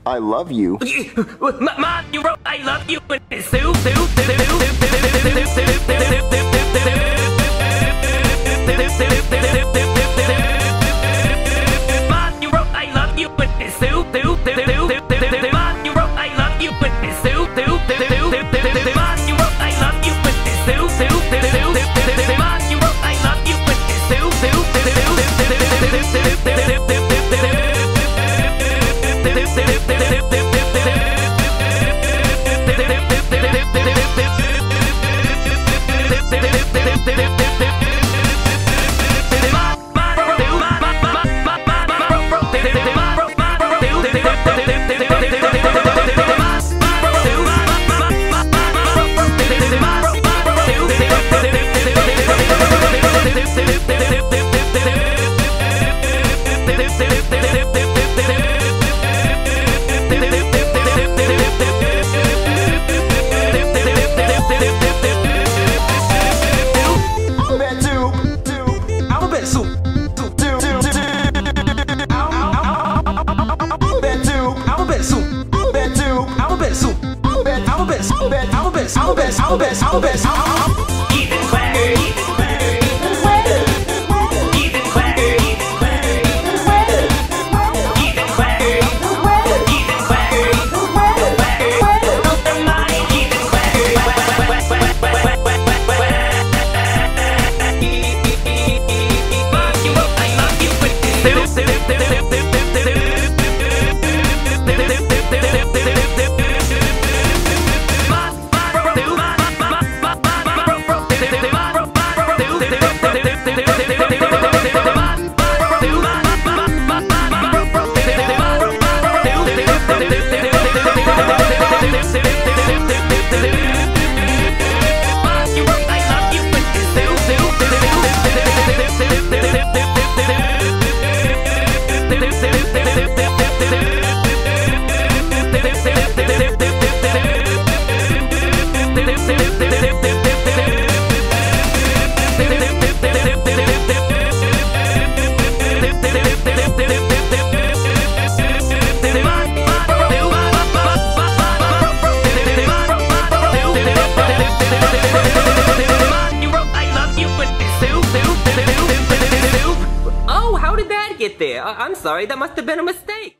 I love you. Mom, you wrote I love you in the soup. Mom, you wrote I love you in the soup. Mom, you wrote I love you in the soup. Mom, you wrote I love you in the soup. Mom, you wrote I love you in the Oh, how did that get there? I'm sorry, that must have been a mistake.